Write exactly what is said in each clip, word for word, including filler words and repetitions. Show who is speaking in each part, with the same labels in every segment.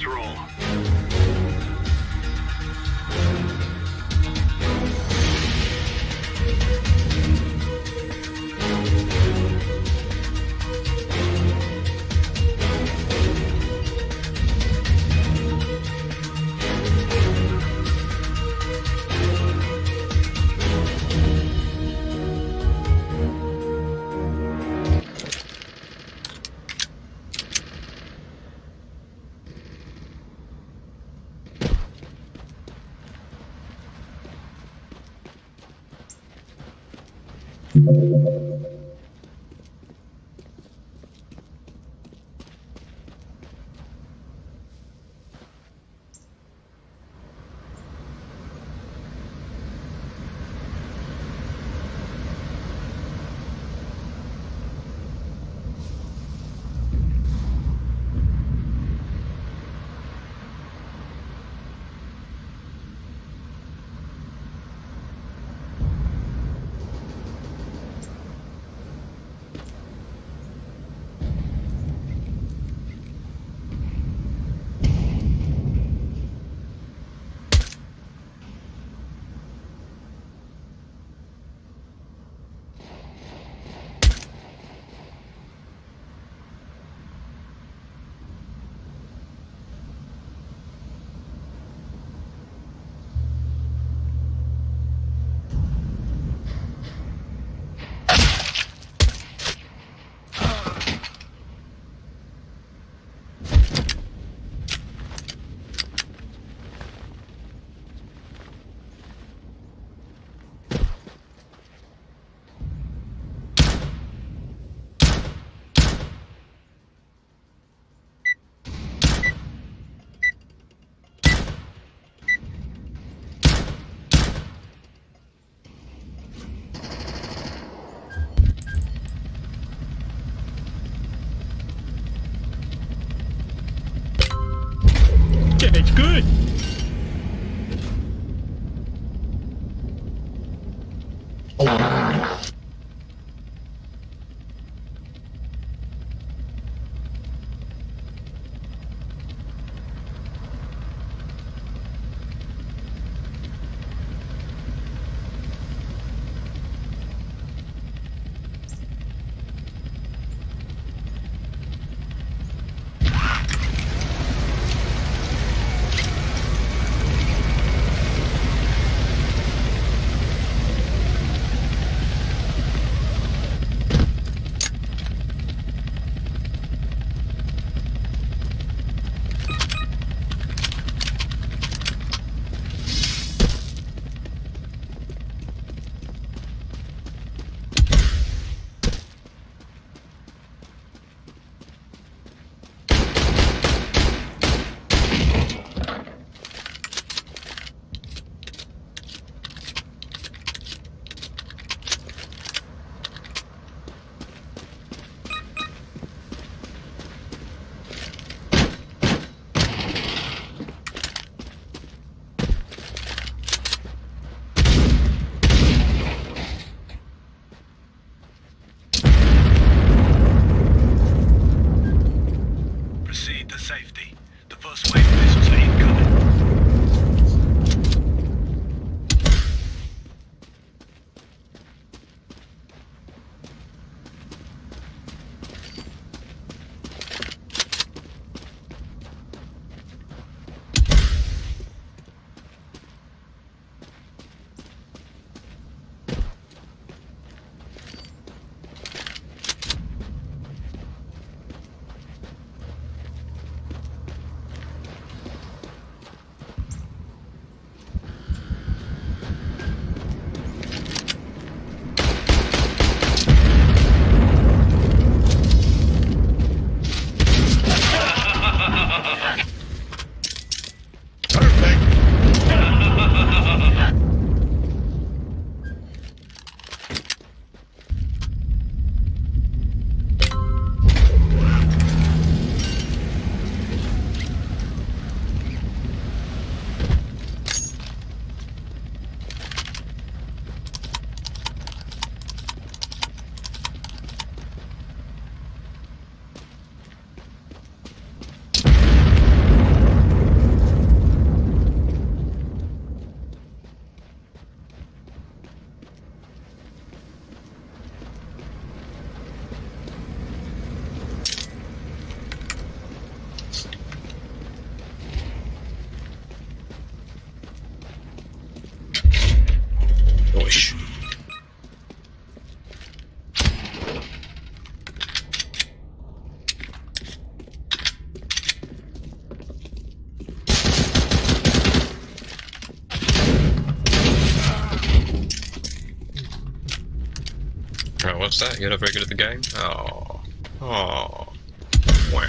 Speaker 1: roll.
Speaker 2: It's good.
Speaker 1: What's that? You're not very good at the game? Oh. Oh. Wah.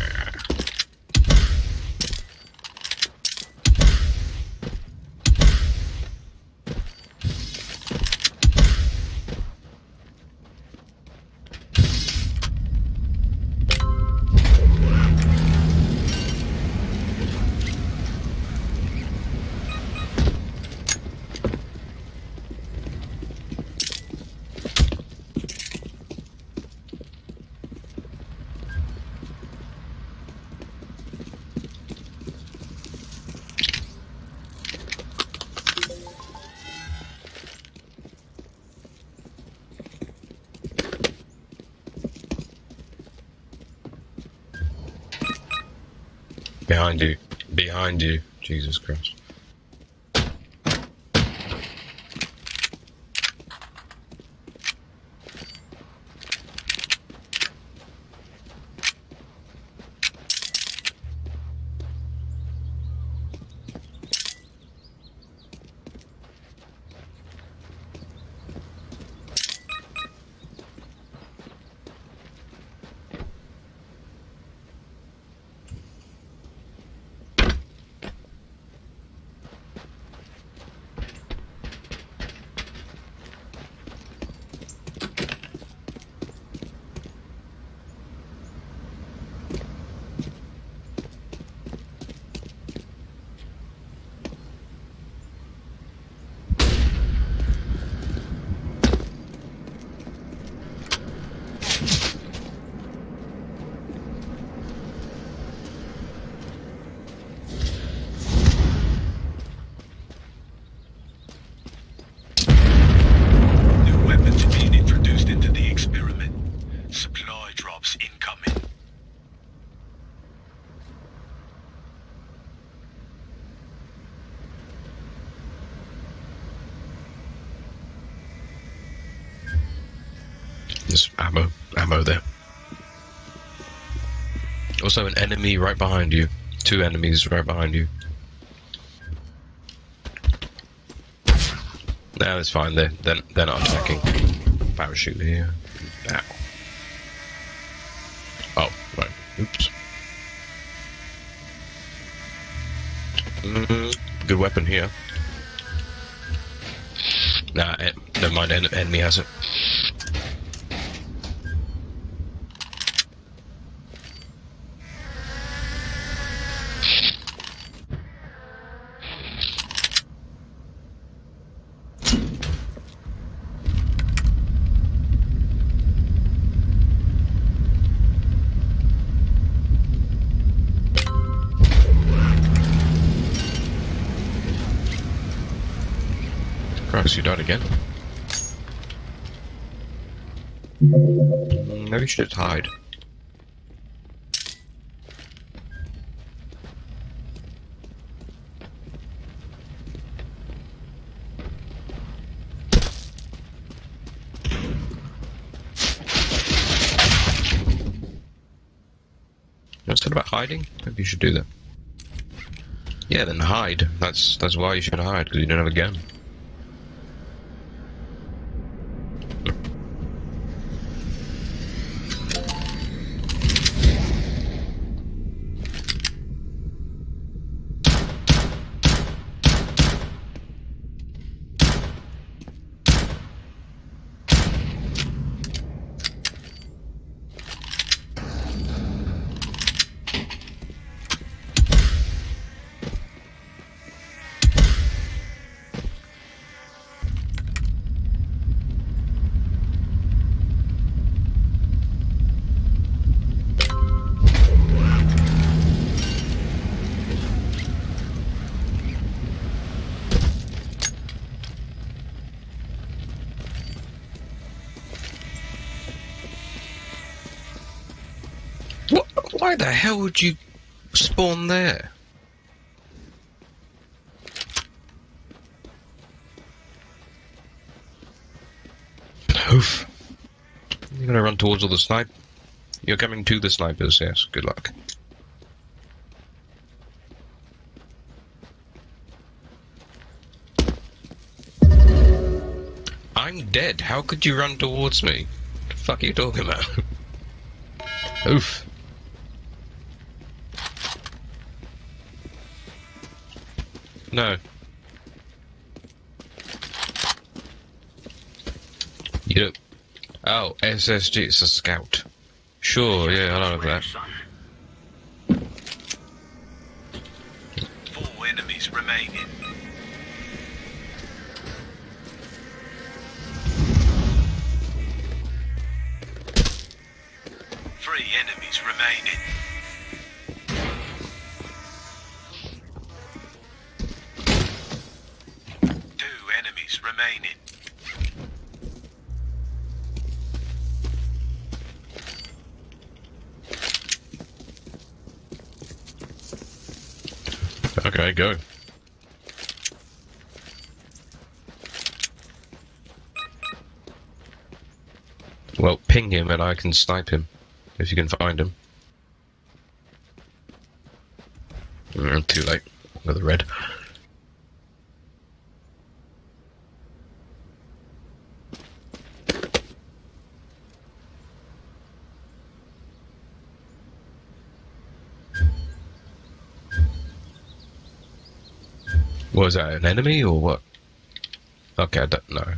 Speaker 1: Behind you. Behind you. Jesus Christ. There's ammo, ammo there. Also an enemy right behind you. Two enemies right behind you. No, it's fine. They're, they're, they're not attacking. Parachute here. Ow. Oh, right. Oops. Mm, good weapon here. Nah, eh, never mind. En enemy has it. Christ, you died again. Mm, maybe you should hide. What's that about hiding? Maybe you should do that. Yeah, then hide. That's that's why you should hide, because you don't have a gun. Why the hell would you spawn there? Oof. You're gonna run towards all the snipe? You're coming to the snipers, yes. Good luck. I'm dead. How could you run towards me? fuck are you talking about? Oof. No. You don't... Oh, S S G, it's a scout. Sure, yeah, I know that.
Speaker 3: Four enemies remaining. Three enemies remaining. Two enemies remaining.
Speaker 1: Okay, go. Well, ping him and I can snipe him, if you can find him. Mm, too late, with the red. Was that an enemy or what? Okay, I don't know.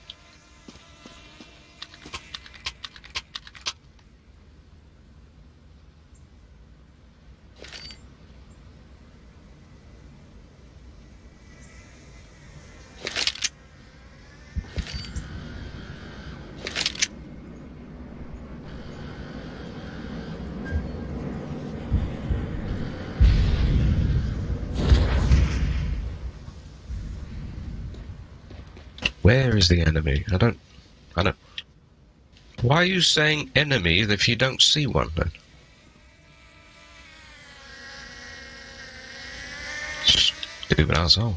Speaker 1: Where is the enemy? I don't... I don't... Why are you saying enemy if you don't see one, then? Stupid asshole.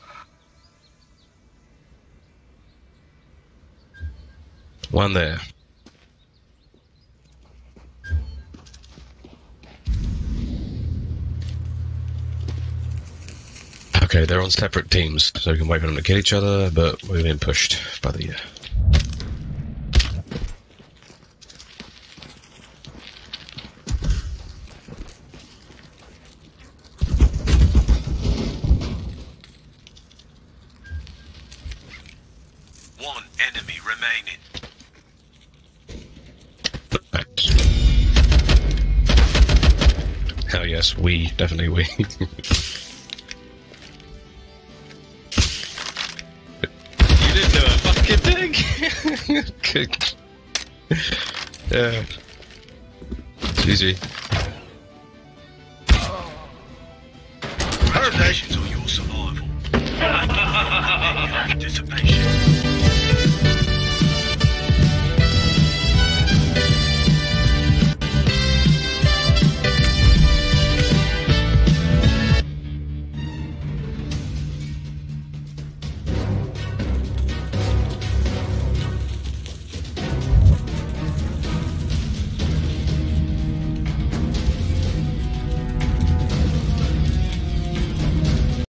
Speaker 1: One there. Okay, they're on separate teams, so we can wait for them to kill each other, but we're being pushed by the... Uh...
Speaker 3: One enemy remaining.
Speaker 1: Hell yes, we, definitely we. You didn't do a fucking thing! Good. Yeah. G G.
Speaker 3: Congratulations on your survival. Participation.